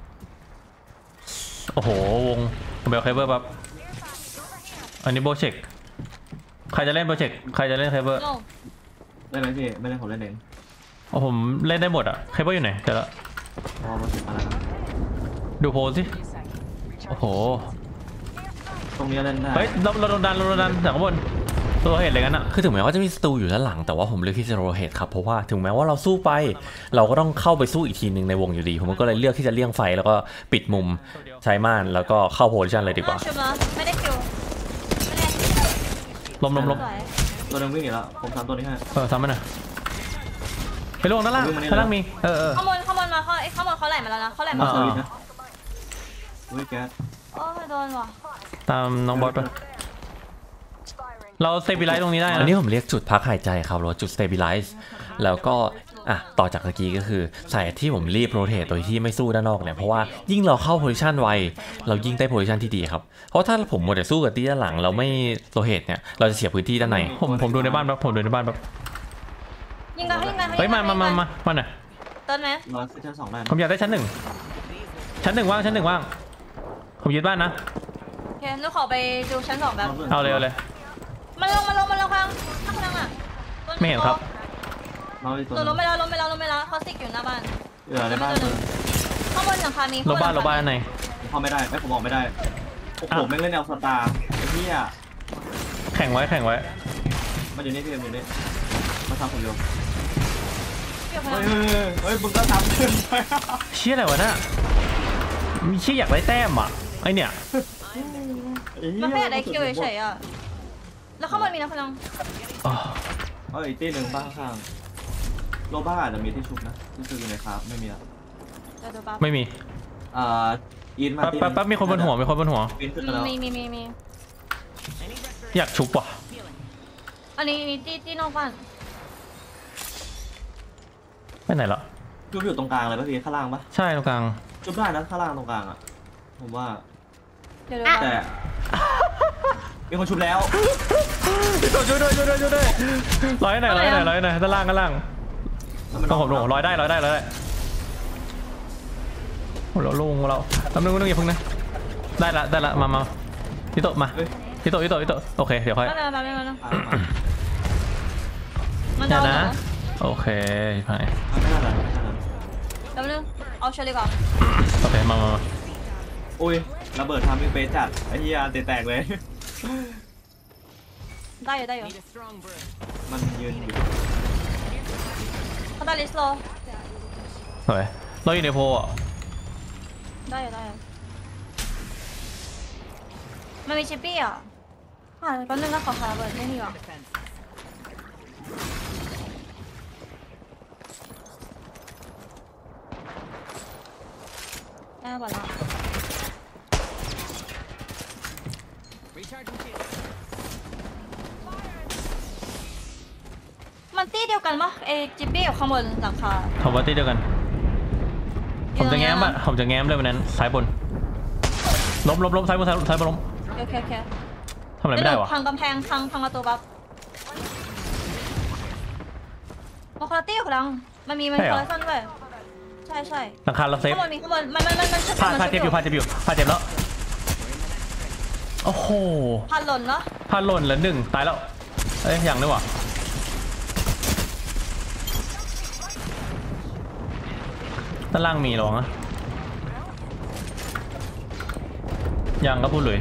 Speaker 2: โอ้โหวงผมไปเอาเคเบิลแบบอันนี้โบเชกใครจะเล่นโบเชกใครจะเล่นเคเบิล
Speaker 4: โล
Speaker 3: ได้ไหมพี่ไม่ได้ผมเล่นเอง
Speaker 2: โอ้ผมเล่นได้หมดอะเคเบิลอยู่ไหนเดี๋ยวละ
Speaker 3: พอมาถึงอะไรนะ
Speaker 2: ดูโพลสิโอ้โห
Speaker 3: ตรงนี้เล่นได้
Speaker 2: เฮ้ยเราเราโดนดันเราโดนดันจากข้างบนตัวเห็นอะไรกันอะ
Speaker 1: คือถึงแม้ว่าจะมีศัตรูอยู่ด้านหลังแต่ว่าผมเลือกที่จะโรเทตครับเพราะว่าถึงแม้ว่าเราสู้ไป เราก็ต้องเข้าไปสู้อีกทีหนึ่งในวงอยู่ดี ผมก็เลยเลือกที่จะเลี่ยงไฟแล้วก็ปิดมุมใช้ม่านแล้วก็เข้าโพซิชันเลยดีกว่า
Speaker 4: ชุบแล้วไม่ได้คิวไม่ได้
Speaker 2: ล้มล้มล้ม
Speaker 4: สวย
Speaker 3: ตัวหนึงวิ่งหนีแล้วผมทำตัวนี้ให้
Speaker 2: เออซ้ำมันหน่อยไปลงด้านล่าง
Speaker 3: วิ่งมานี่
Speaker 2: ด้านล่างมีเออเออ
Speaker 4: ข้างบนข้างบนมาเขาไอ้ข้างบนเขาไหลมาแล้วนะเขาไหล
Speaker 3: มา
Speaker 4: มา
Speaker 3: เซอร์วิสนะวิ่งแก๊ส
Speaker 4: โอ้ยโดนว่ะ
Speaker 2: ตามน้องบอสไปเราเซฟิไลท์ตรงนี้ได้
Speaker 1: อัน
Speaker 2: นะ
Speaker 1: นี้ผมเรียกจุดพักหายใจครับหรือว่าจุด stabilize แล้วก็อ่ะต่อจากเมื่อกี้ก็คือสาเหตุที่ผมรีบโรเทตโดยที่ไม่สู้ด้านนอกเนี่ยเพราะว่ายิ่งเราเข้าโพซิชันไวเรายิ่งได้โพซิชันที่ดีครับเพราะถ้าผมมัวแต่สู้กับที่ด้านหลังเราไม่โรเทตเนี่ยเราจะเสียพื้นที่ด้านใน
Speaker 2: ผมผมดูในบ้านแป๊บผมดูในบ้านแป๊บ
Speaker 4: ยิงกันยิงกัน
Speaker 2: เฮ้ยมามามามามาหน่อย
Speaker 4: เต้นไหม
Speaker 3: ร้อยขึ้นชั้นสองได้
Speaker 2: ผมอยากได้ชั้นหนึ่งชั้นหนึ่งว่างชั้นหนึ่งว่างผมยึดบ้านนะ
Speaker 4: โอเคลูกขอไปดูชั้นสองแบบ
Speaker 2: เอาเลยเอาเลย
Speaker 4: มันลงมันลงมันลงข้างข้างล่างอ่ะ
Speaker 2: ไม่เห็นครับ
Speaker 3: เราอีกตัว
Speaker 4: ตัวล้มไปแล้วล้มไปแล้วล้มไปแล้วเขาสิกอยู่หน้าบ้าน
Speaker 3: เหลือในบ้าน
Speaker 4: ข้างบนหลังคามี
Speaker 2: ลบบ้านลบบ้านใน
Speaker 3: ผมเข้าไม่ได้ไม่ผมออกไม่ได้โอ้โหแม่งเล่นแนวสตาร์ไอ้เหี้ย
Speaker 2: แข่งไว้แข่งไว้
Speaker 3: มันอยู่นี่พี่เอ็มอยู่นี่มาทำผมอยู่
Speaker 4: เกี่ยวกับ
Speaker 3: เฮ้ยเฮ้ยเฮ้ยมึงก็ทำขึ้นไป
Speaker 2: เชี่ยอะไรวะน่ะมีเชี่ยอยากได้แต้มอ่ะไอเนี่ย
Speaker 4: มันแค่ได้คิวเฉยๆอ่ะแล้วข้างบนมีนะพลัง
Speaker 2: อ๋อ
Speaker 3: เฮ้ยตีหนึ่งบ้านข้างโลบ้าอาจจะมีที่ชุบนะที่ชุบอยู่ในคราฟไม่มีแล้ว
Speaker 4: เดี๋ยวดูปั๊บ
Speaker 2: ไม่มี
Speaker 3: อ่าอินมา
Speaker 2: แป๊บแป๊บแป๊บมีคนบนหัวมีคนบนหัว
Speaker 3: ปีนขึ้นมาแล้ว
Speaker 4: มีมีมีมี
Speaker 2: อยากชุบว่ะ
Speaker 4: อันนี้มีที่ที่นอกบ้าน
Speaker 2: ไปไหนละ
Speaker 3: ชุบอยู่ตรงกลางเลยป่ะพี่ข้างล่างป่ะ
Speaker 2: ใช่ตรงกลาง
Speaker 3: ชุบได้นะข้างล่างตรงกลางอ่ะผมว่า
Speaker 4: เดี๋ยวดู
Speaker 3: แต่มีคนชุบแล้ว
Speaker 2: ช่วยด้วยช่วยด้วยช่วยด้วยร้อยหน่อยร้อยหน่อยร้อยหน่อยด้านล่างด้านล่างต้องผมลงร้อยได้ร้อยได้ร้อยได้โอ้เราลงเราแป๊บนึงนึงอย่าพึ่งนะได้ละได้ละมามาพี่โตมาพี่โตพี่โตพี่โตโอเคเดี๋ยวค่อย
Speaker 4: ไม่เป็นไรไม่เป็นไร
Speaker 3: อ่า
Speaker 4: มัน
Speaker 2: เดี๋
Speaker 4: จะ
Speaker 2: ยว
Speaker 4: เอา
Speaker 2: นะโอเคไป
Speaker 3: ไม่ได้ไม่ได้
Speaker 4: เดี๋ยวนึงเอาเชอรี่ก่อน
Speaker 2: โอเคมามามา
Speaker 3: อุ้ยระเบิดทำเป็นเปจัดไอ้เหี้ยเตะแตกเลย
Speaker 4: ได้อยู่ได้อยู่
Speaker 3: มันยืนอยู่
Speaker 4: เขาได้ลิสโล
Speaker 2: สวยเราอยู่ในโพอ่ะ
Speaker 4: ได้อยู่ได้อยู่มันมีชิปปี้อ่ะอ่าแป๊บนึงนะขอคาระเบิดไม่มีหรอได้หมดแล้วมันตี้เดียวกันปะเอจิปปี้กับข้างบนหลังคา
Speaker 2: ทอมบัตตี้เดียวกันผมจะแง้มอ่ะผมจะแง้มเลยวันนั้นซ้ายบนล้มล้มล้มซ้ายบนซ้ายซ้ายบนล้ม
Speaker 4: โอเคโอเค
Speaker 2: ทำอะไรไม่ได้วะ
Speaker 4: พังกำแพงพังพังประตูปั๊บโมคาตี้ของเรามันมีมันคอลเลคชั่นด้วยใช่ใช่
Speaker 2: หลังคาเราเซฟ
Speaker 4: ข้างบนมีข้างบนมันมันมันมัน
Speaker 2: พาพาเจ็บอยู่พาเจ็บอยู่พาเจ็บแล้วโอ้โห
Speaker 4: พันหล่นเนาะ
Speaker 2: พาหล่นแล้วหนึ่งตายแล้วเอ้ยยังด้วยวะด้านล่างมีหรอนะยังก็พูดเลย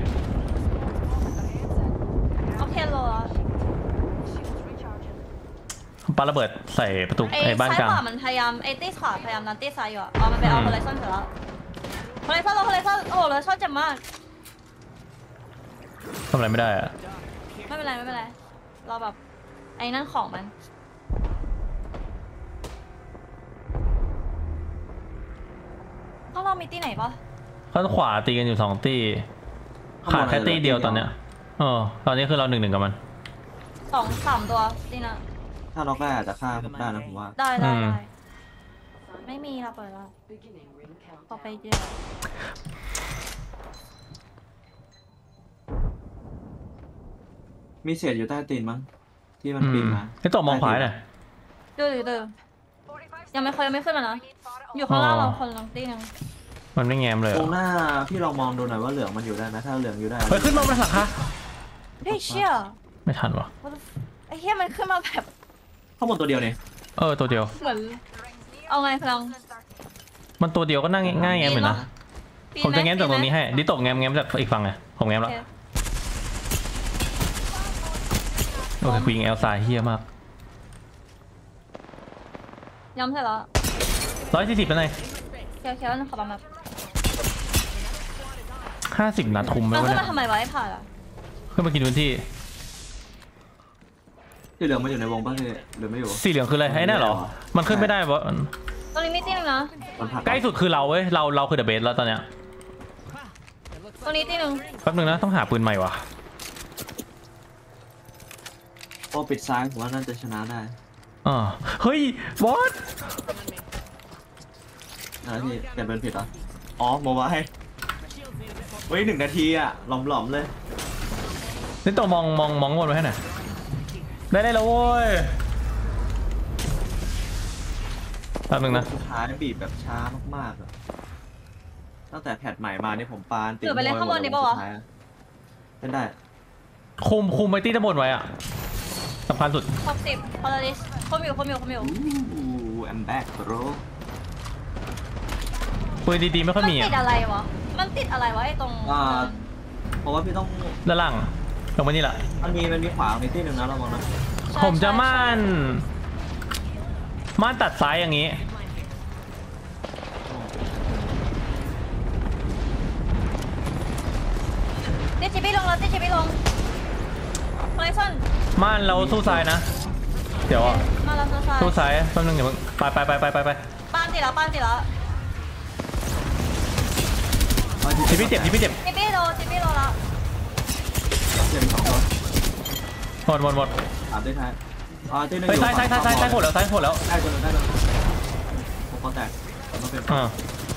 Speaker 4: โอเคโล
Speaker 2: ปาระเบิดใส่ประตู
Speaker 4: ไอ้
Speaker 2: ไอ้บ้าน
Speaker 4: ซ้าย
Speaker 2: กลาง
Speaker 4: ขวามันพยายามไอ้ตี้ขวาพยายามนันตี้ซ้ายอยู่อ่ะอ๋อมันไปเอาคอลเลคชั่นเสร็จแล้วคอลเลคชั่นเราคอลเลคชั่นโอ้โหคอลเลคชั่นเจ็บมาก
Speaker 2: ทำอะไรไม่ได้อะ
Speaker 4: ไม่เป็นไรไม่เป็นไรเราแบบไอ้นั่นของมันข้างนอกมีที่ไหนปะ
Speaker 2: ข้างขวาตีกันอยู่สองตีขาดแค่ตีเดียวตอนเนี้ยเออตอนนี้คือเราหนึ่งหนึ่งกับมัน
Speaker 4: สองสามตัวนี่นะ
Speaker 3: ถ้าน็อกได้อาจจะฆ่าผมได้นะผมว่า
Speaker 4: ได้ได้
Speaker 2: อืม
Speaker 4: ได้ไม่มีเราเปิดแล้วต่อไปเดียว
Speaker 3: มีเศษอยู่ใต้ตีนมั้งที่มันปีนมา
Speaker 2: ไอ้ตัวมองขวาหน่อย
Speaker 4: ดูดูดูยังไม่เคยยังไม่ขึ้นมานะอยู่ข้างล่าง
Speaker 2: อ๋อ
Speaker 4: เราคนลังตีหนึง
Speaker 2: มันไม่แงมเลย
Speaker 3: ต
Speaker 2: เหร
Speaker 3: ร
Speaker 2: อง
Speaker 3: หน้าพี่ลองมองดูหน่อยว่าเหลืองมันอยู่ได้ไหมถ้าเหลืองอยู่ได้
Speaker 2: เฮ้ยขึ้นมาบนหลังคา
Speaker 4: เฮ้ยเชี่ย
Speaker 2: ไม่ทันวะ
Speaker 4: What the f- ไอ้เหี้ยมันขึ้นมาแบบ
Speaker 3: ข้างบนตัวเดียวเนี่ย
Speaker 2: เออตัวเดียว
Speaker 4: เหมือนเอาไงพลัง
Speaker 2: มันตัวเดียวก็นั่งง่ายๆแงมเหมือนนะ
Speaker 4: ปี
Speaker 2: ผมจะ
Speaker 4: ไห
Speaker 2: แง้มจากตรงนี้ให้ดิตกแง้มแง้มจากอีกฝั่งไงผมแง้ม
Speaker 4: โอ
Speaker 2: แล้ว
Speaker 4: เค
Speaker 2: โอเคคุยงเอลซายเฮี้ยมาก
Speaker 4: ย้ำเสร็จแล้ว
Speaker 2: ร้อยสี่สิบเป็นไง
Speaker 4: เคี้ยวเคี้ยวขอบังแบบ
Speaker 2: ห้าสิบนัดคุมไหม
Speaker 4: มัน
Speaker 2: วะ
Speaker 4: ขึ้น
Speaker 2: เนี่ย
Speaker 4: มาทำไมวะไอ้ผ่าอ่ะ
Speaker 2: ขึ้นมากินพื้นที่
Speaker 3: ที่เหลืองมันอยู่ในวงป่ะพี่หรือไม่อยู่
Speaker 2: สีเหลืองคืออะไรไอ้นั่นเหรอมันขึ้นไม่ได้เพราะ
Speaker 4: ตรงนี้มีตีหนึงนะ
Speaker 3: มันผลัก
Speaker 2: ใกล้สุดคือเราเว้ยเราเราคือเดอะเบสแล้วตอนเนี้ย
Speaker 4: ตรงนี้ตีหนึง
Speaker 2: แป๊บนึงนะต้องหาปืนใหม่ว่ะ
Speaker 3: พอปิดซ้ายผมว่าน่าจะชนะได้
Speaker 2: อ่าเฮ้ยบอส
Speaker 3: นะพี่เปลี่ยนเป็นผิดเหรออ๋อโมบายเฮ้ยหนึ่งนาทีอะหลอมๆเลย
Speaker 2: นี่ตัวมองมองมองบนไว้ให้หน่อยได้ได้แล้วโว้ยแป๊บนึงนะ
Speaker 3: สุดท้ายบีบแบบช้ามากๆอะตั้งแต่แพทใหม่มาเนี่ยผมปานติด
Speaker 4: เกิดไปเล่นข้างบนดีป่าวะ
Speaker 3: เป็นได้
Speaker 2: คุมคุมไอ้ตี้ด้านบนไว้อะสำคัญสุด
Speaker 4: ครบสิบพอลาริสคมอยู่คมอยู่คมอยู่
Speaker 3: อู้แอมแบ็กโร
Speaker 2: ปืนดีๆไม่ค่อย
Speaker 4: มัน
Speaker 2: มี
Speaker 4: ติ
Speaker 2: อะ
Speaker 4: ดอะไรวะมันติดอะไรวะไอ้ตรง
Speaker 3: อ่าเพราะว่าพี่ต้อง
Speaker 2: ด้านล่างลงมานี่แหละ
Speaker 3: มันมีมันมีขวาในที่หนึ่งนะเรามองนะ
Speaker 4: ใช่
Speaker 2: ผมจะ
Speaker 4: ใช่
Speaker 2: ม่านม่านตัดซ้ายอย่างนี้
Speaker 4: ตีจิบี้ลงแล้วตีจิบี้ลงไมซัน
Speaker 2: ม่านเราสู้ซ้ายนะ เดี๋ยวอะ
Speaker 4: มาแล้วซ้าย
Speaker 2: สู้ซ้ายแป๊บนึงอย่าเพิ่งไปไปไปไปไปไป
Speaker 4: ป้านติดแล้วป้านติดแล้ว
Speaker 2: ทีพี่เจ็บทีพี่เจ็บ
Speaker 4: จิบี้โลจิบี้โลแล้ว
Speaker 3: เจ็บสองตัว
Speaker 2: หมดหมดหมด
Speaker 3: สามได้ท้ายอ่าที่หนึ่ง
Speaker 2: เฮ้ย
Speaker 3: อยู่
Speaker 2: ซ้ายซ้ายซ้ายซ้ายซ้ายหมดแล้วซ้ายหมดแล้ว
Speaker 3: ได้ตัวหนึงได้ตัวหนึงผมก็แตกมันเป็น
Speaker 2: อ่า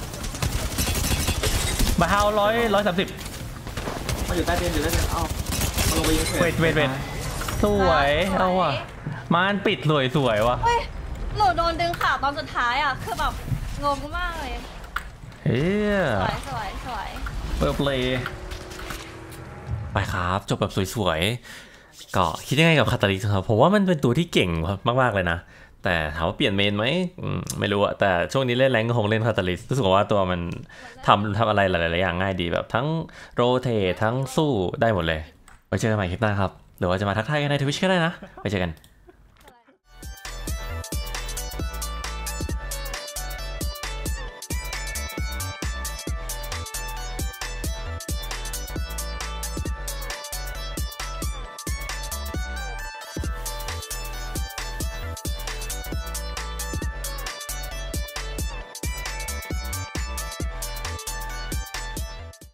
Speaker 2: บาฮาวร้อยร้อยสามสิบ
Speaker 3: มันอยู่ใต้เตียงอยู่ใต้เตียงเอ้ามันลงไปยิง
Speaker 2: เวทเวทเวทสวยเอาว่ะม่านปิดสวยสวยว่ะ
Speaker 4: เฮ้ยหนูโดนดึงขาตอนสุดท้ายอ่ะคือแบบงงมากเลย
Speaker 2: เฮ้ย
Speaker 4: สวยสวยสวย
Speaker 2: เปิดเพลย์
Speaker 1: ไปครับจบแบบสวยๆก็คิดยังไงกับคาตาลิสครับผมว่ามันเป็นตัวที่เก่งมากๆเลยนะแต่ถามว่าเปลี่ยนเมนไหมอืมไม่รู้อะแต่ช่วงนี้เล่นแรงก็คงเล่นคาตาลิสรู้สึกว่าตัวมันทำทำอะไรหลายๆอย่างง่ายดีแบบทั้งโรเททั้งสู้ได้หมดเลยไว้เจอกันใหม่คลิปหน้าครับหรือว่าจะมาทักทายกันในทวิชก็ได้นะไว้เจอกัน